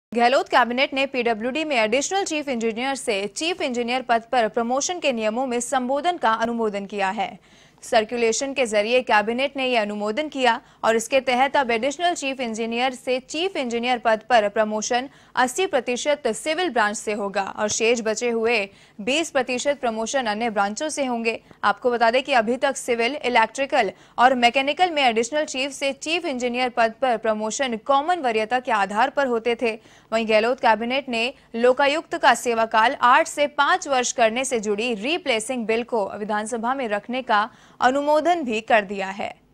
Gehlot cabinet ने PWD में additional chief engineer से चीफ इंजीनियर पद पर प्रमोशन के नियमों में संबोधन का अनुमोदन किया है। सर्कुलेशन के जरिए कैबिनेट ने यह अनुमोदन किया और इसके तहत अब एडिशनल चीफ इंजीनियर से चीफ इंजीनियर पद पर प्रमोशन 80% सिविल ब्रांच से होगा और शेष बचे हुए 20% प्रमोशन अन्य ब्रांचों से होंगे। आपको बता दें कि अभी तक सिविल, इलेक्ट्रिकल और मैकेनिकल में एडिशनल चीफ से चीफ इंजीनियर पद पर प्रमोशन कॉमन वरीयता के आधार पर होते थे। वहीं गहलोत कैबिनेट ने लोकायुक्त का सेवाकाल 8 से 5 वर्ष करने से जुड़ी रीप्लेसिंग बिल को विधानसभा में रखने का अनुमोदन भी कर दिया है।